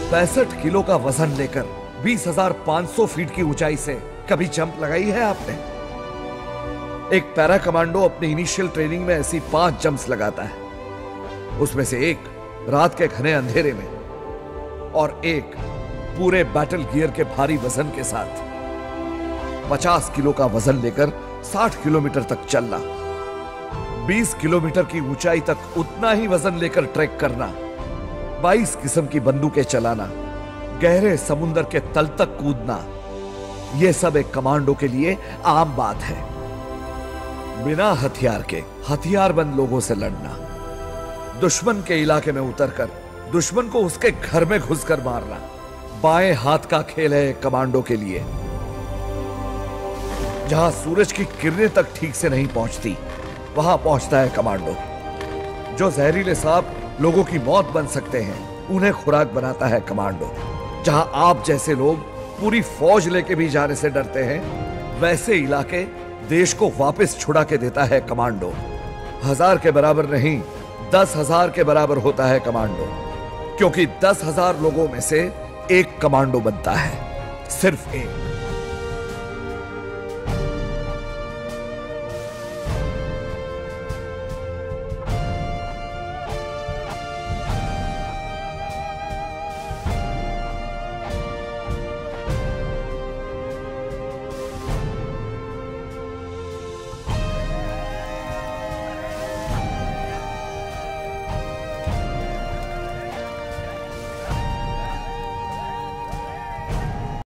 65 kilo का वजन लेकर 20,500 फीट की ऊंचाई से कभी जंप लगाई है आपने? एक पैरा कमांडो अपनी इनिशियल ट्रेनिंग में ऐसी 5 जंप्स लगाता है। उसमें से एक रात के घने अंधेरे में और एक पूरे बैटल गियर के भारी वजन के साथ। 50 किलो का वजन लेकर 60 किलोमीटर तक चलना, 20 किलोमीटर की ऊंचाई तक उतना ही वजन लेकर ट्रैक करना, 22 किस्म की बंदूकें चलाना, गहरे समुद्र के तल तक कूदना, यह सब एक कमांडो के लिए आम बात है। बिना हथियार के हथियारबंद लोगों से लड़ना, दुश्मन के इलाके में उतरकर दुश्मन को उसके घर में घुसकर मारना, बाएं हाथ का खेल है कमांडो के लिए। जहां सूरज की किरणें तक ठीक से नहीं पहुंचती, वहां पहुंचता है कमांडो। जो जहरीले सांप लोगों की मौत बन सकते हैं, उन्हें खुराक बनाता है कमांडो। जहां आप जैसे लोग पूरी फौज लेके भी जाने से डरते हैं, वैसे इलाके देश को वापस छुड़ा के देता है कमांडो। 1000 के बराबर नहीं, 10,000 के बराबर होता है कमांडो, क्योंकि 10,000 लोगों में से एक कमांडो बनता है, सिर्फ एक।